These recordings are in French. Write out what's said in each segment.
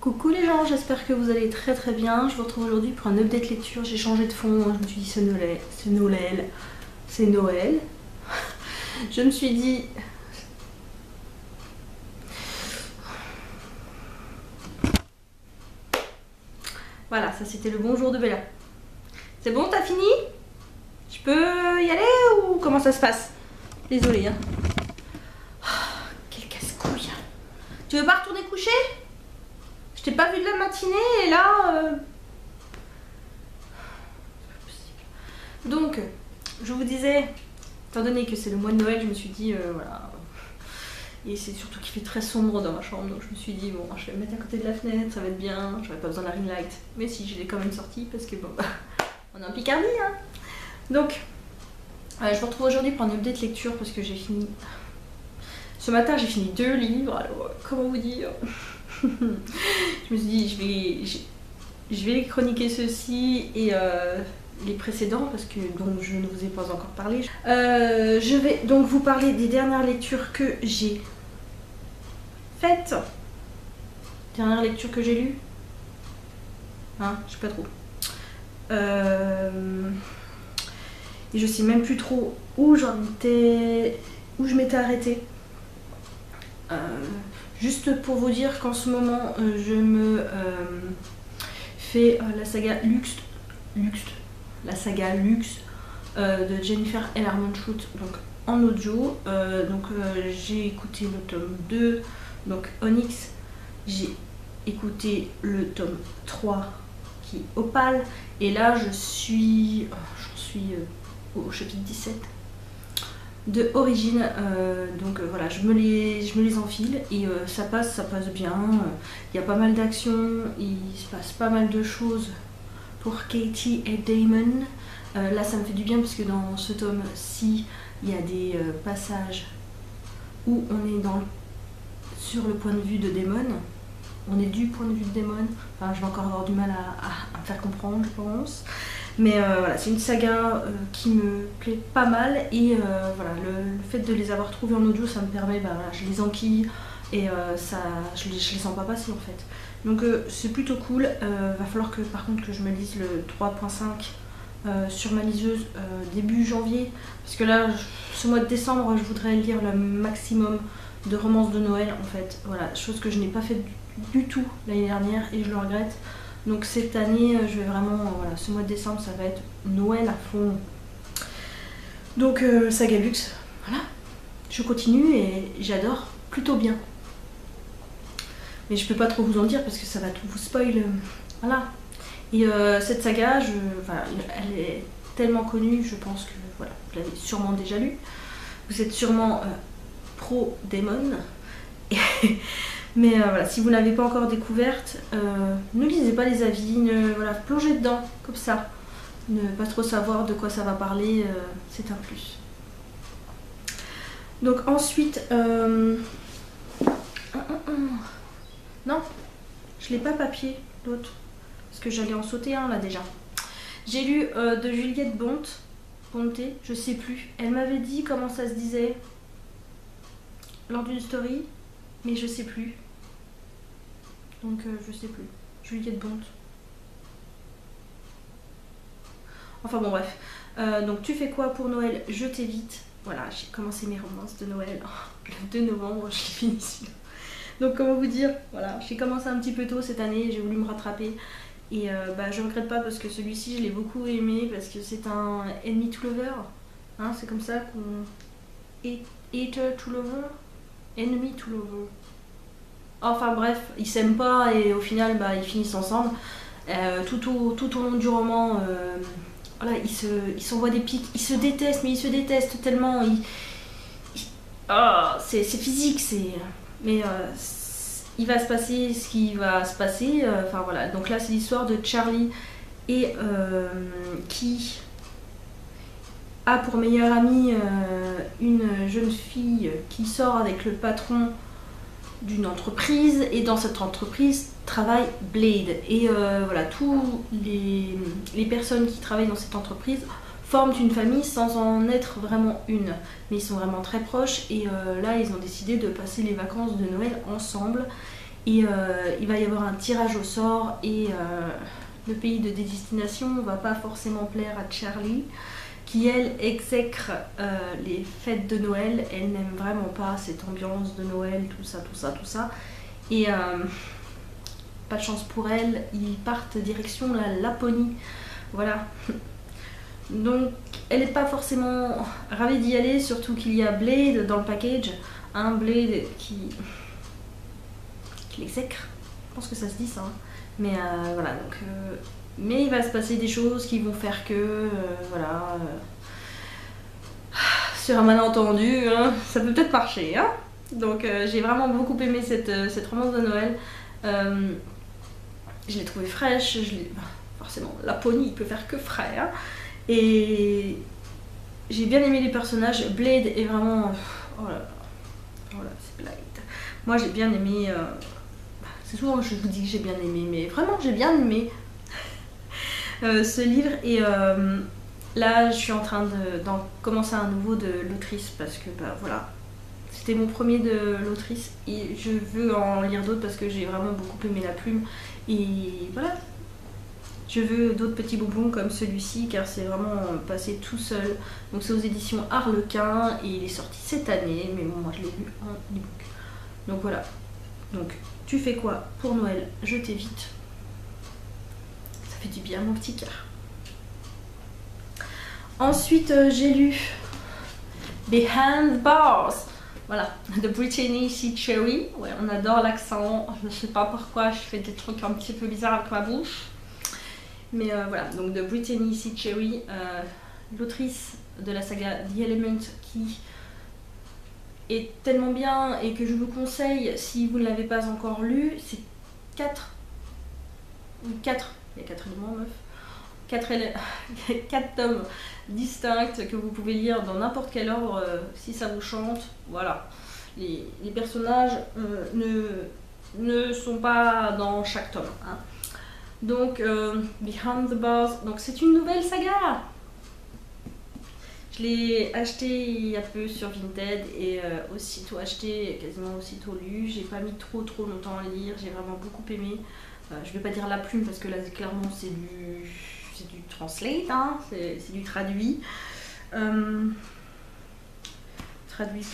Coucou les gens, j'espère que vous allez très très bien. Je vous retrouve aujourd'hui pour un update lecture. J'ai changé de fond, je me suis dit c'est Noël, c'est Noël. Je me suis dit... Voilà, ça c'était le bonjour de Bella. C'est bon, t'as fini? Je peux y aller ou comment ça se passe? Désolée hein. Quel casse-couille. Tu veux pas retourner coucher? Je t'ai pas vu de la matinée et là... C'est pas possible. Donc, je vous disais, étant donné que c'est le mois de Noël, je me suis dit, voilà... Et c'est surtout qu'il fait très sombre dans ma chambre, donc je me suis dit, bon, je vais me mettre à côté de la fenêtre, ça va être bien, j'aurais pas besoin d'un ring light. Mais si, je l'ai quand même sorti parce que bon, on est en Picardie, hein. Donc, je vous retrouve aujourd'hui pour un update lecture parce que j'ai fini... Ce matin, j'ai fini 2 livres, alors comment vous dire? Je me suis dit, je vais chroniquer ceci et les précédents parce que donc je ne vous ai pas encore parlé. Je vais donc vous parler des dernières lectures que j'ai faites. Dernière lecture que j'ai lue. Hein, je sais pas trop. Et je sais même plus trop où j'en étais, où je m'étais arrêtée. Juste pour vous dire qu'en ce moment je me fais la saga Lux de Jennifer L. Armentrout, donc en audio. J'ai écouté le tome 2, donc Onyx, j'ai écouté le tome 3 qui est Opale, et là j'en suis au chapitre 17 de Origine, voilà, je me les enfile et ça passe bien. Il y a pas mal d'actions, il se passe pas mal de choses pour Katie et Damon. Là ça me fait du bien parce que dans ce tome-ci il y a des passages où on est sur le point de vue de Damon. On est du point de vue de Damon, enfin je vais encore avoir du mal à me faire comprendre je pense. Mais voilà, c'est une saga qui me plaît pas mal et voilà, le fait de les avoir trouvés en audio, ça me permet, voilà, je les enquille et je les sens pas passer en fait. Donc c'est plutôt cool. Va falloir que par contre que je me lise le 3.5 sur ma liseuse début janvier, parce que là, ce mois de décembre, je voudrais lire le maximum de romances de Noël en fait. Voilà, chose que je n'ai pas fait du tout l'année dernière et je le regrette. Donc cette année, je vais vraiment, voilà, ce mois de décembre, ça va être Noël à fond. Donc saga Lux, voilà, je continue et j'adore plutôt bien. Mais je peux pas trop vous en dire parce que ça va tout vous spoil, voilà. Et cette saga, voilà, elle est tellement connue, je pense que voilà, vous l'avez sûrement déjà lue. Vous êtes sûrement pro Damon. Mais voilà, si vous ne l'avez pas encore découverte, ne lisez pas les avis, voilà, plongez dedans, comme ça. Ne pas trop savoir de quoi ça va parler, c'est un plus. Donc ensuite, non, je l'ai pas papier, l'autre, parce que j'allais en sauter un là déjà. J'ai lu de Juliette Bonte, je sais plus, elle m'avait dit comment ça se disait lors d'une story, mais je sais plus. Donc je sais plus. Juliette Bonte. Enfin bon bref. Donc tu fais quoi pour Noël? Je t'évite. Voilà, j'ai commencé mes romances de Noël. Le 2 novembre, je l'ai fini celui-là. Donc comment vous dire, voilà, j'ai commencé un petit peu tôt cette année, j'ai voulu me rattraper. Et je regrette pas parce que celui-ci je l'ai beaucoup aimé, parce que c'est un enemy to lover. Hein, c'est comme ça qu'on... Hater to lover? Enemy to lover. Enfin bref, ils s'aiment pas et au final ils finissent ensemble. Tout au long du roman, voilà, ils s'envoient des pics, ils se détestent, mais ils se détestent tellement. C'est physique, mais il va se passer ce qui va se passer. Enfin voilà, donc là c'est l'histoire de Charlie et qui a pour meilleure amie une jeune fille qui sort avec le patron d'une entreprise, et dans cette entreprise travaille Blade, et voilà, tous les personnes qui travaillent dans cette entreprise forment une famille sans en être vraiment une, mais ils sont vraiment très proches, et là ils ont décidé de passer les vacances de Noël ensemble, Et il va y avoir un tirage au sort et le pays de destination ne va pas forcément plaire à Charlie, qui elle exècre les fêtes de Noël. Elle n'aime vraiment pas cette ambiance de Noël, tout ça. Et pas de chance pour elle, ils partent direction la Laponie. Voilà. Donc elle n'est pas forcément ravie d'y aller, surtout qu'il y a Blade dans le package. Un Blade qui l'exècre. Je pense que ça se dit ça. Hein. Mais voilà, donc... mais il va se passer des choses qui vont faire que... voilà... sur un malentendu, hein, ça peut peut-être marcher. Hein. Donc j'ai vraiment beaucoup aimé cette romance de Noël. Je l'ai trouvée fraîche, forcément, Laponie il peut faire que frais. Hein. Et j'ai bien aimé les personnages. Blade est vraiment... oh là c'est Blade. Moi j'ai bien aimé... c'est souvent que je vous dis que j'ai bien aimé, mais vraiment j'ai bien aimé ce livre. Et là je suis en train d'en commencer un nouveau de l'autrice parce que bah voilà, c'était mon premier de l'autrice et je veux en lire d'autres parce que j'ai vraiment beaucoup aimé la plume. Et voilà, je veux d'autres petits bonbons comme celui-ci car c'est vraiment passé tout seul. Donc c'est aux éditions Harlequin et il est sorti cette année, mais bon moi je l'ai lu en e-book. Donc voilà, donc tu fais quoi pour Noël? Je t'évite. Ça fait du bien mon petit cœur. Ensuite j'ai lu Behind the Bars. Voilà, de Brittany C. Cherry. Ouais, on adore l'accent. Je sais pas pourquoi je fais des trucs un petit peu bizarres avec ma bouche. Mais voilà, donc de Brittany C. Cherry, l'autrice de la saga The Element, qui est tellement bien et que je vous conseille si vous ne l'avez pas encore lu. C'est 4, il y a 4 éléments, meuf. 4 tomes distincts que vous pouvez lire dans n'importe quel ordre si ça vous chante. Voilà, les personnages ne sont pas dans chaque tome. Hein. Donc, Behind the Bars, donc c'est une nouvelle saga. Je l'ai acheté il y a peu sur Vinted et aussitôt acheté, quasiment aussitôt lu. J'ai pas mis trop longtemps à lire, j'ai vraiment beaucoup aimé. Je vais pas dire la plume parce que là clairement c'est du translate, hein, c'est du traduit. Traduit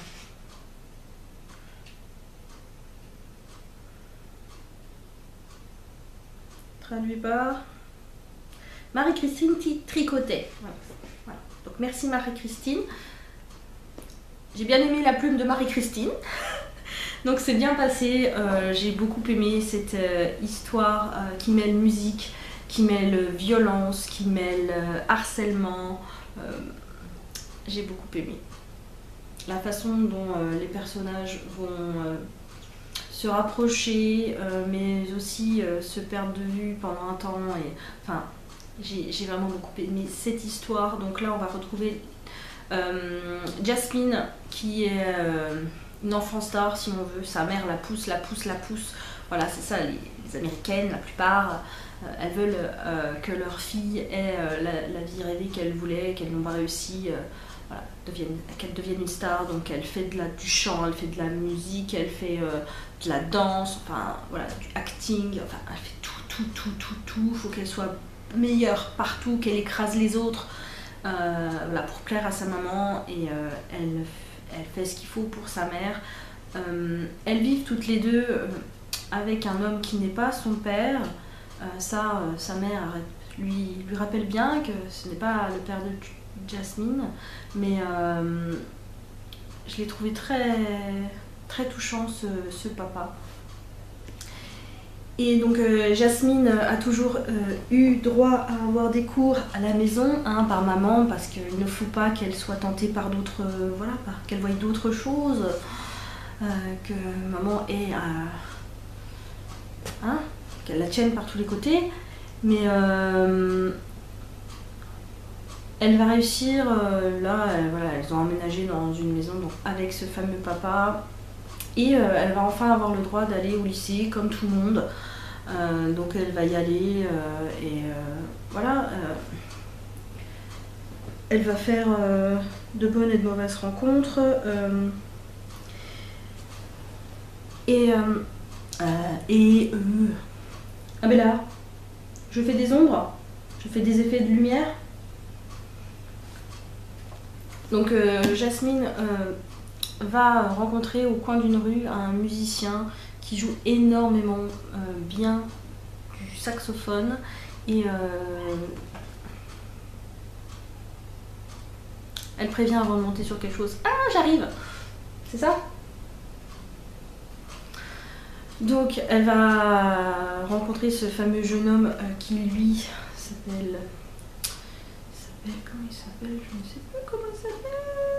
par Marie-Christine Tricotet. Voilà. Donc merci Marie-Christine. J'ai bien aimé la plume de Marie-Christine. Donc c'est bien passé. J'ai beaucoup aimé cette histoire qui mêle musique, qui mêle violence, qui mêle harcèlement. J'ai beaucoup aimé. La façon dont les personnages vont se rapprocher, mais aussi se perdre de vue pendant un temps. Et, enfin, j'ai vraiment beaucoup aimé cette histoire. Donc là, on va retrouver Jasmine, qui est une enfant star, si on veut. Sa mère la pousse. Voilà, c'est ça, les Américaines, la plupart. Elles veulent que leur fille ait la vie rêvée qu'elles voulaient, qu'elles n'ont pas réussi, voilà, qu'elle devienne une star. Donc elle fait du chant, elle fait de la musique, elle fait de la danse, enfin voilà, du acting, enfin elle fait tout. Faut qu'elle soit meilleure partout, qu'elle écrase les autres, voilà, pour plaire à sa maman. Et elle fait ce qu'il faut pour sa mère. Elles vivent toutes les deux avec un homme qui n'est pas son père. Sa mère lui rappelle bien que ce n'est pas le père de Jasmine, mais je l'ai trouvé très touchant ce papa. Et donc Jasmine a toujours eu droit à avoir des cours à la maison, hein, par maman, parce qu'il ne faut pas qu'elle soit tentée par d'autres, voilà, qu'elle voie d'autres choses, que maman ait hein, qu'elle la tienne par tous les côtés, mais elle va réussir, là, voilà, elles ont emménagé dans une maison donc, avec ce fameux papa, et elle va enfin avoir le droit d'aller au lycée comme tout le monde, donc elle va y aller, et voilà, elle va faire de bonnes et de mauvaises rencontres, et Ah ben là, je fais des ombres, je fais des effets de lumière. Donc Jasmine va rencontrer au coin d'une rue un musicien qui joue énormément bien du saxophone et elle prévient avant de monter sur quelque chose. Ah, j'arrive! C'est ça? Donc elle va rencontrer ce fameux jeune homme qui lui s'appelle... Comment il s'appelle? Je ne sais plus comment il s'appelle.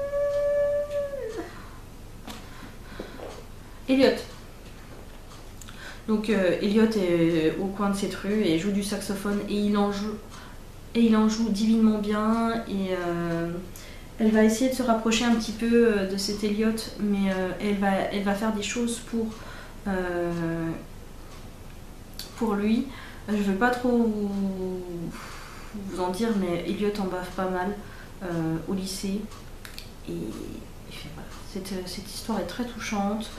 Elliot. Donc Elliot est au coin de cette rue et joue du saxophone et il en joue divinement bien et elle va essayer de se rapprocher un petit peu de cet Elliot, mais elle va faire des choses pour lui. Je ne veux pas trop vous en dire, mais Elliot en bave pas mal au lycée. Et voilà. Cette histoire est très touchante.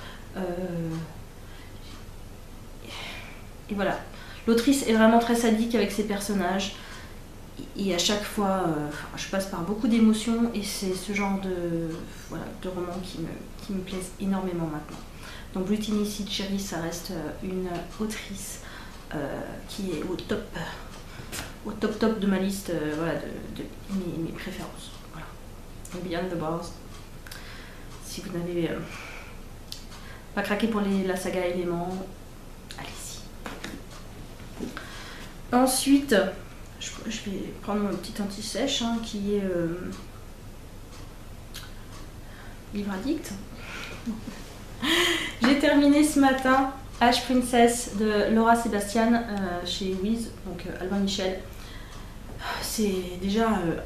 Et voilà. L'autrice est vraiment très sadique avec ses personnages. Et à chaque fois, je passe par beaucoup d'émotions et c'est ce genre de roman qui me plaise énormément maintenant. Donc Brittany C. Cherry, ça reste une autrice qui est au top de ma liste voilà, de mes préférences. Voilà. Donc Beyond the Bars. Si vous n'avez pas craqué pour la saga Éléments, allez-y. Ensuite, je vais prendre mon petit anti-sèche qui est Livre Addict. J'ai terminé ce matin Ash Princess de Laura Sebastian chez Wiz, donc Albin Michel. C'est déjà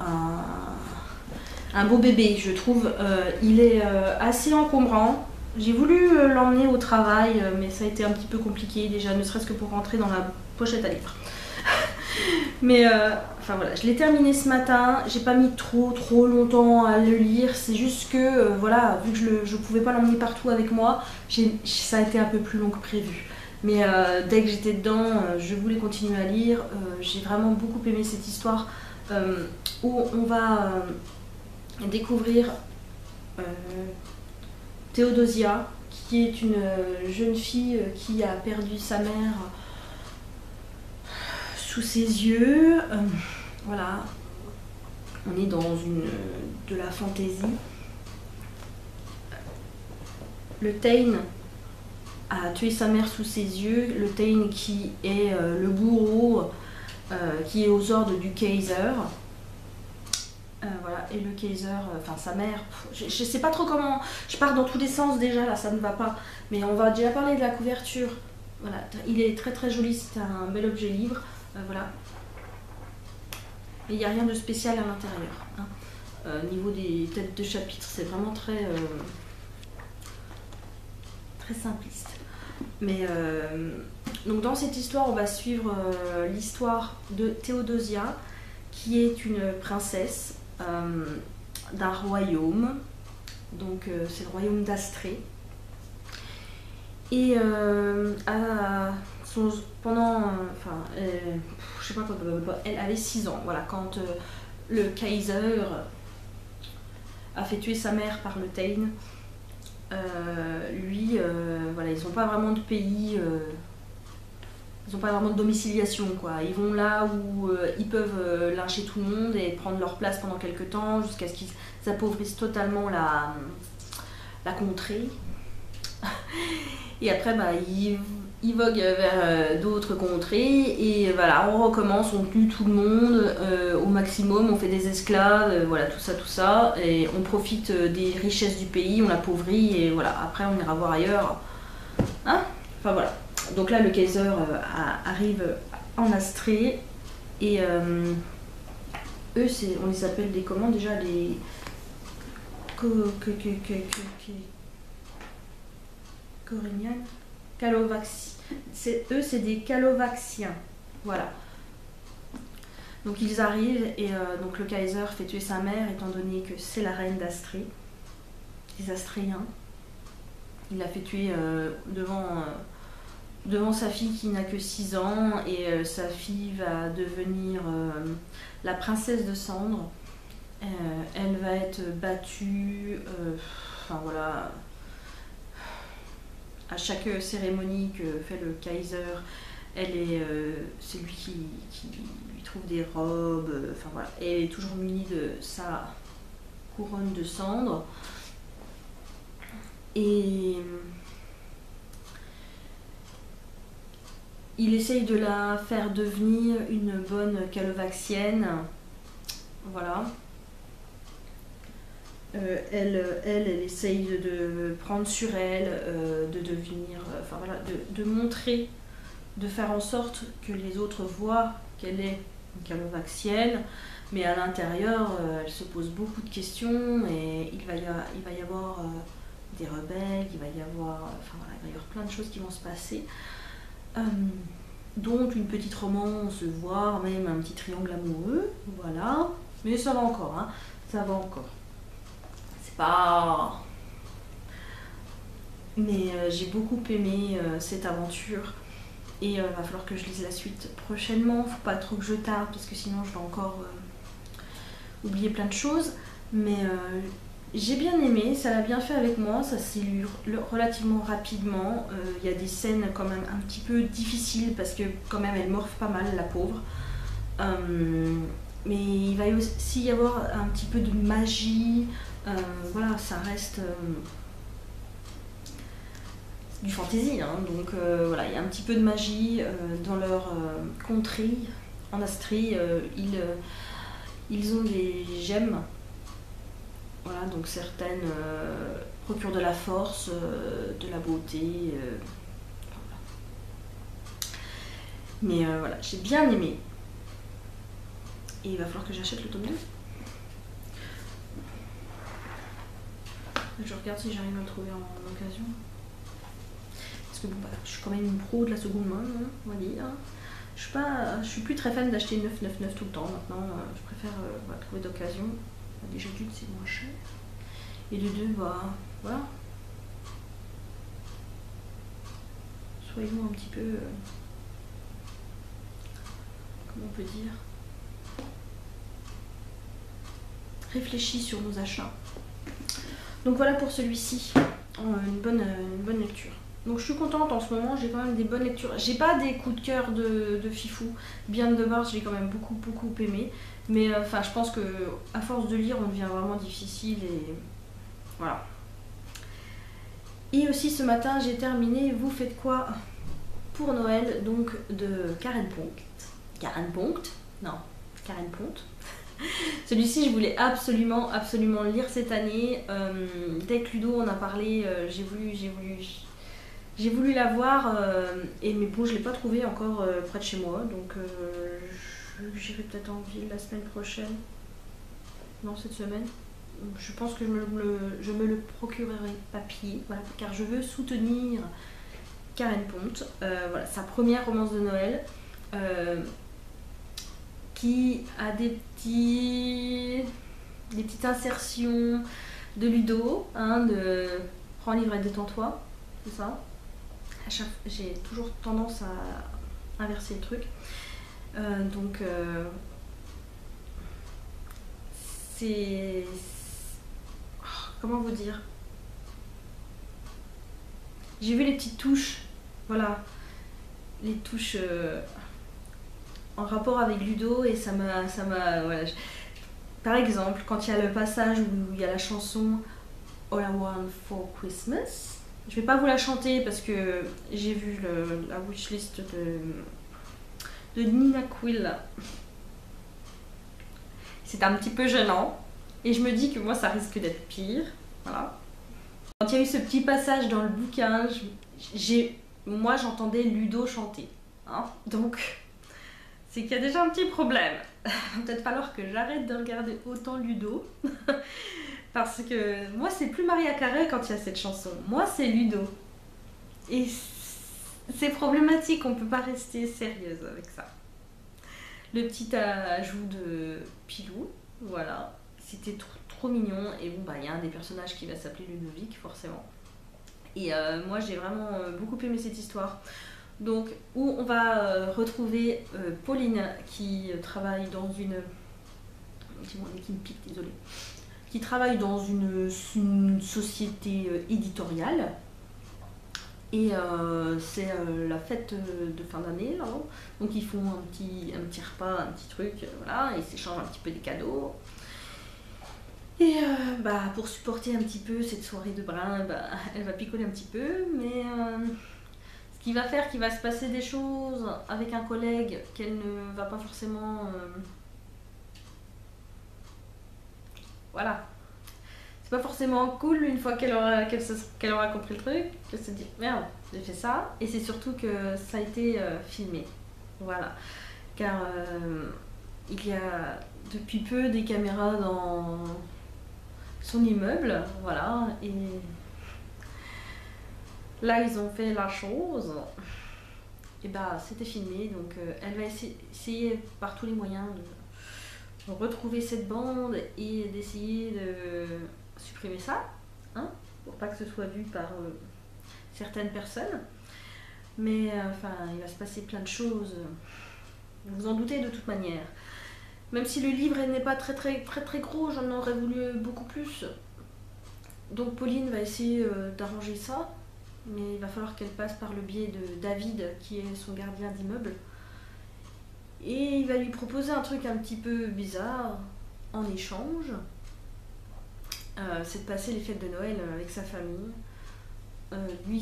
un beau bébé, je trouve. Il est assez encombrant. J'ai voulu l'emmener au travail, mais ça a été un petit peu compliqué déjà, ne serait-ce que pour rentrer dans la pochette à livres. Mais enfin voilà, je l'ai terminé ce matin, j'ai pas mis trop longtemps à le lire, c'est juste que voilà, vu que je pouvais pas l'emmener partout avec moi, ça a été un peu plus long que prévu. Mais dès que j'étais dedans, je voulais continuer à lire, j'ai vraiment beaucoup aimé cette histoire où on va découvrir Théodosia, qui est une jeune fille qui a perdu sa mère sous ses yeux. Voilà, on est dans de la fantaisie. Le Tain a tué sa mère sous ses yeux. Le Tain qui est le bourreau qui est aux ordres du Kaiser. Voilà, et le Kaiser, enfin sa mère, je sais pas trop comment, je pars dans tous les sens déjà là, ça ne va pas. Mais on va déjà parler de la couverture. Voilà, il est très joli, c'est un bel objet livre. Voilà. Mais il n'y a rien de spécial à l'intérieur. Hein. Niveau des têtes de chapitre, c'est vraiment très simpliste. Mais donc dans cette histoire, on va suivre l'histoire de Théodosia, qui est une princesse d'un royaume. Donc c'est le royaume d'Astrée. Et je sais pas quand elle avait 6 ans, voilà, quand le Kaiser a fait tuer sa mère par le Tain. Lui, voilà, ils n'ont pas vraiment de pays, ils n'ont pas vraiment de domiciliation, quoi. Ils vont là où ils peuvent lyncher tout le monde et prendre leur place pendant quelques temps jusqu'à ce qu'ils appauvrissent totalement la contrée. Et après, ils voguent vers d'autres contrées et voilà, on recommence, on tue tout le monde au maximum, on fait des esclaves, voilà, tout ça, et on profite des richesses du pays, on l'appauvrit et voilà, après on ira voir ailleurs. Hein? Enfin voilà. Donc là, le Kaiser arrive en Astrée et eux, on les appelle des comment déjà, les Coréniens, eux, c'est des Calovaxiens. Voilà. Donc ils arrivent et donc le Kaiser fait tuer sa mère étant donné que c'est la reine d'Astrée, des Astréens. Il l'a fait tuer devant devant sa fille qui n'a que 6 ans et sa fille va devenir la princesse de cendre. Elle va être battue, enfin voilà, à chaque cérémonie que fait le Kaiser, c'est lui qui lui trouve des robes, enfin voilà, et elle est toujours munie de sa couronne de cendre. Et il essaye de la faire devenir une bonne calovaxienne, voilà. Elle essaye de prendre sur elle, de devenir, enfin voilà, de montrer, de faire en sorte que les autres voient qu'elle est une calovaxienne, mais à l'intérieur, elle se pose beaucoup de questions et il va y avoir des rebelles, il va y avoir, enfin voilà, il va y avoir plein de choses qui vont se passer. Donc une petite romance, voire même un petit triangle amoureux, voilà. Mais ça va encore, hein, ça va encore. Pas... Mais j'ai beaucoup aimé cette aventure et va falloir que je lise la suite prochainement. Faut pas trop que je tarde parce que sinon je vais encore oublier plein de choses. Mais j'ai bien aimé, ça l'a bien fait avec moi, ça s'est lu relativement rapidement. Il y a des scènes quand même un petit peu difficiles parce que quand même elle morfle pas mal, la pauvre. Mais il va aussi y avoir un petit peu de magie. Voilà, ça reste du fantasy, hein, donc voilà, il y a un petit peu de magie dans leur contrée. En Astrie, ils ont des gemmes, voilà, donc certaines procurent de la force, de la beauté, voilà. Mais voilà, j'ai bien aimé. Et il va falloir que j'achète le tome 2. Je regarde si j'arrive à le trouver en occasion. Parce que bon, bah, je suis quand même une pro de la seconde main, hein, on va dire. Je suis plus très fan d'acheter 9,99 tout le temps maintenant. Je préfère trouver d'occasion. Déjà d'une, c'est moins cher. Et de deux, bah voilà. Soyons un petit peu... comment on peut dire, réfléchis sur nos achats. Donc voilà pour celui-ci, une bonne lecture. Donc je suis contente en ce moment, j'ai quand même des bonnes lectures. J'ai pas des coups de cœur de fifou. Beyond the Bars, j'ai quand même beaucoup aimé. Mais enfin, je pense que à force de lire, on devient vraiment difficile et voilà. Et aussi ce matin, j'ai terminé Vous faites quoi pour Noël, donc de Karen Pongt. Karen Pongt? Non, Karen Pongt. Celui-ci, je voulais absolument le lire cette année. Dès que Ludo en a parlé, j'ai voulu l'avoir, mais bon, je ne l'ai pas trouvé encore près de chez moi, donc j'irai peut-être en ville la semaine prochaine. Non, cette semaine. Je pense que je me le procurerai papier, voilà, car je veux soutenir Karen Pongt. Voilà, sa première romance de Noël. Qui a des petites insertions de Ludo, hein, de prends un livre et détends-toi, c'est ça. J'ai toujours tendance à inverser le truc. Donc c'est... comment vous dire, j'ai vu les petites touches, voilà, les touches en rapport avec Ludo et ça m'a voilà. Par exemple, quand il y a le passage où il y a la chanson All I Want for Christmas, je vais pas vous la chanter parce que j'ai vu la wishlist de Nina Quill. C'est un petit peu gênant et je me dis que moi ça risque d'être pire, voilà. Quand il y a eu ce petit passage dans le bouquin, moi j'entendais Ludo chanter, hein, donc c'est qu'il y a déjà un petit problème. Il va peut-être falloir que j'arrête de regarder autant Ludo. Parce que moi, c'est plus Maria Carey quand il y a cette chanson. Moi, c'est Ludo. Et c'est problématique, on peut pas rester sérieuse avec ça. Le petit ajout de Pilou, voilà. C'était trop mignon. Et bon, bah, il y a un des personnages qui va s'appeler Ludovic, forcément. Et moi, j'ai vraiment beaucoup aimé cette histoire. Donc, où on va retrouver Pauline qui travaille dans une... Dis-moi, qui me pique, désolé. Qui travaille dans une société éditoriale. Et c'est la fête de fin d'année, là. Donc ils font un petit repas, un petit truc, voilà, ils s'échangent un petit peu des cadeaux. Et pour supporter un petit peu cette soirée de brin, elle va picoler un petit peu, mais ce qui va faire qu'il va se passer des choses avec un collègue qu'elle ne va pas forcément... voilà. C'est pas forcément cool une fois qu'elle aura compris le truc, qu'elle se dit merde, j'ai fait ça, et c'est surtout que ça a été filmé. Voilà. Car il y a depuis peu des caméras dans son immeuble, voilà, et là ils ont fait la chose, et c'était filmé, donc elle va essayer par tous les moyens de retrouver cette bande et d'essayer de supprimer ça, hein, pour pas que ce soit vu par certaines personnes. Mais il va se passer plein de choses, vous vous en doutez de toute manière. Même si le livre n'est pas très gros, j'en aurais voulu beaucoup plus. Donc Pauline va essayer d'arranger ça, mais il va falloir qu'elle passe par le biais de David, qui est son gardien d'immeuble. Et il va lui proposer un truc un petit peu bizarre en échange. C'est de passer les fêtes de Noël avec sa famille. Lui,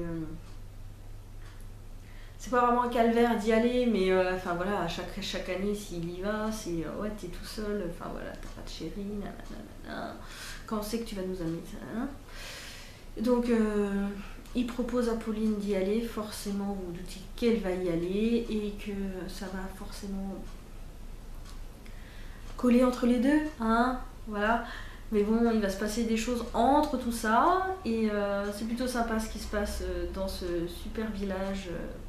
c'est pas vraiment un calvaire d'y aller, mais voilà, chaque année, s'il y va, c'est ouais, t'es tout seul, enfin voilà, t'as pas de chérie, nanana, quand on sait que tu vas nous amener ça, hein. Donc, il propose à Pauline d'y aller, forcément, vous vous doutez qu'elle va y aller et que ça va forcément coller entre les deux, hein, voilà. Mais bon, il va se passer des choses entre tout ça, et c'est plutôt sympa ce qui se passe dans ce super village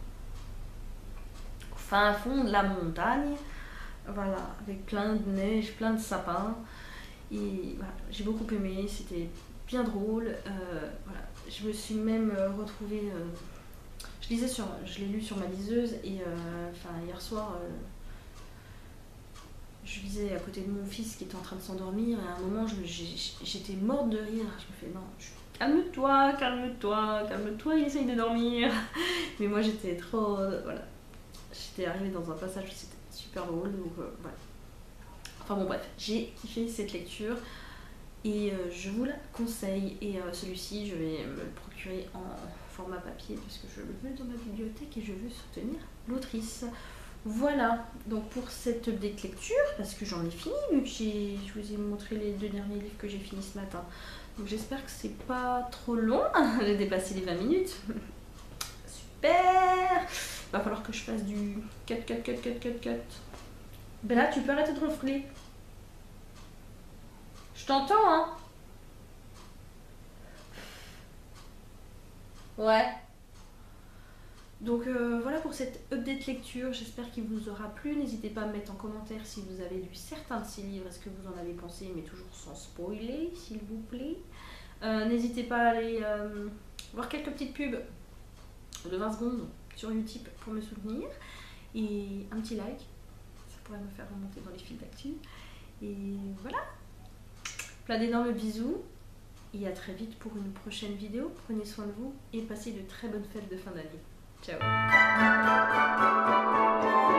au fin fond de la montagne, voilà, avec plein de neige, plein de sapins, et voilà, j'ai beaucoup aimé, c'était bien drôle, voilà. Je me suis même retrouvée, je l'ai lu sur ma liseuse, et hier soir, je lisais à côté de mon fils qui était en train de s'endormir, et à un moment j'étais morte de rire. Je me fais non, calme-toi, il essaye de dormir. Mais moi j'étais trop... voilà. J'étais arrivée dans un passage où c'était super drôle, donc voilà. Enfin bon bref, j'ai kiffé cette lecture et je vous la conseille. Et celui-ci, je vais me le procurer en format papier parce que je le veux dans ma bibliothèque et je veux soutenir l'autrice. Voilà, donc pour cette update lecture, parce que j'en ai fini, vu que je vous ai montré les 2 derniers livres que j'ai finis ce matin. Donc j'espère que c'est pas trop long, j'ai dépassé les 20 minutes. Super. Va falloir que je fasse du cut. Bella, tu peux arrêter de ronfler. Je t'entends, hein. Ouais. Donc voilà pour cette update lecture, j'espère qu'il vous aura plu. N'hésitez pas à me mettre en commentaire si vous avez lu certains de ces livres, est-ce que vous en avez pensé, mais toujours sans spoiler, s'il vous plaît. N'hésitez pas à aller voir quelques petites pubs de 20 secondes sur Utip pour me soutenir. Et un petit like, ça pourrait me faire remonter dans les fils d'actu. Et voilà, plein d'énormes bisous. Et à très vite pour une prochaine vidéo. Prenez soin de vous et passez de très bonnes fêtes de fin d'année. Ciao.